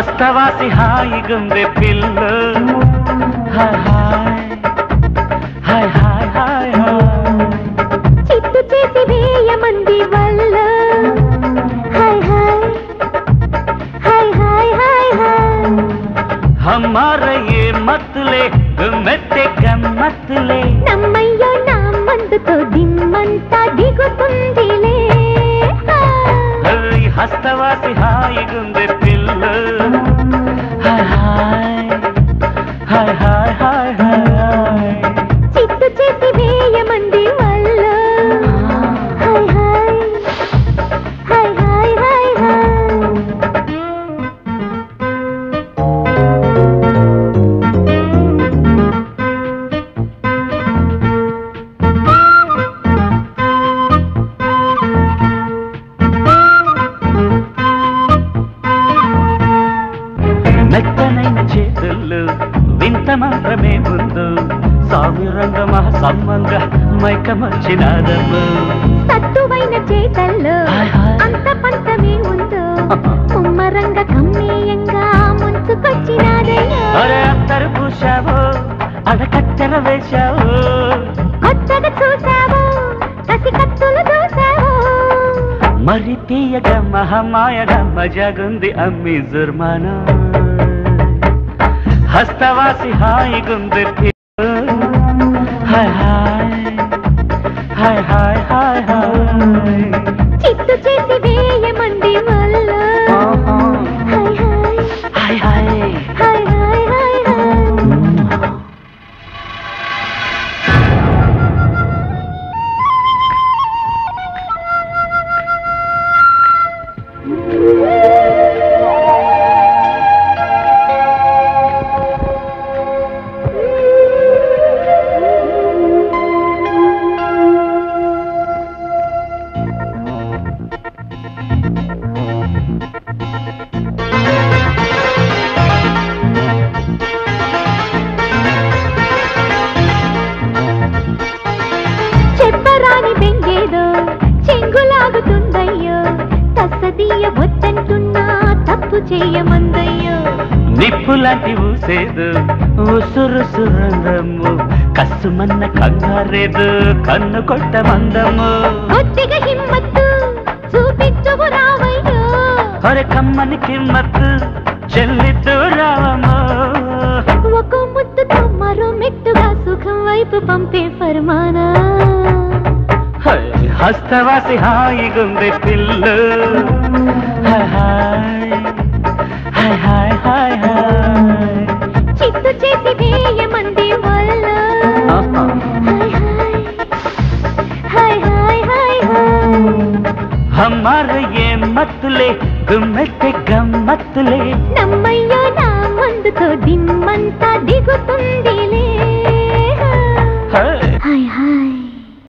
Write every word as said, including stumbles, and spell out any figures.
హస్తవాసి హాయిగుంది పిల్ల హాయ్ హాయ్ హాయ్ హాయ్ హాయ్ చిత్తు చేసి వేయమంది వల్ల హాయ్ హాయ్ హాయ్ హాయ్ హాయ్ హాయ్ हमारा ये मतले गुम्मते गम्मतले నమ్మయ్యో నా మందుతో దిమ్మంతా దిగుతుందిలే హరి హస్తవాసి హాయిగుంది పిల్ల హాయ్ హాయ్ హాయ్ హాయ్ హాయ్ చిత్తు చేసి వేయమంది వల్ల హాయ్ హాయ్ హాయ్ హాయ్ హాయ్ మెత్తనైన చేతుల్లో వింత మాత్రమే ముందు సావిరంగ మహా సంబంగ మైకమర్చినాదమ్ము సత్తువైన చేతల్లో అంత పంతమే ఉందో ముమ్మరంగ కమ్మేయంగా ముంచుకొచ్చినాదయ్యో అరే అత్తరు పూసావో అడకత్తెర వేశావో కొత్తగా చూసావో కసి కత్తులు దూసావో మరి తీయగా మహమాయగా మజాగుంది అమ్మి జుర్మానా హస్తవాసి హాయిగుంది హాయ్ హాయ్ హాయ్ హాయ్ హాయ్ చిత్తు చేసి వేయమంది వల్ల హాయ్ హాయ్ హాయ్ హాయ్ హాయ్ హాయ్ హాయ్ చెప్పరాని బెంగేదో చెంగులాగుతుందయ్యో తస్సదీయ వద్దంటున్నా తప్పు చేయమందయ్యో నిప్పులాంటి ఊసేదు ఉసురు సురంగము కసుమన్న కంగారేదు కన్ను కొట్ట మందము కొద్దిగా హిమ్మత్తు చూపించువు రావయ్యో ఒరే కమ్మని కిమ్మత్తు చెల్లిద్దు రావమ్మో ఒక ముద్దుతో మరో మెట్టుగా సుఖం వైపు పంపే ఫర్మానా హస్తవాసి హాయిగుంది పిల్ల హాయ్ హాయ్ హాయ్ హాయ్ హాయ్ చిత్తు చేసి వేయమంది వల్ల హాయ్ హాయ్ హాయ్ హాయ్ హాయ్ हमारे ये मतले गुम्मते गम्मतले నమ్మయ్యో నా మందుతో దిమ్మంతా దిగుతుందిలే హాయ్ హాయ్ హాయ్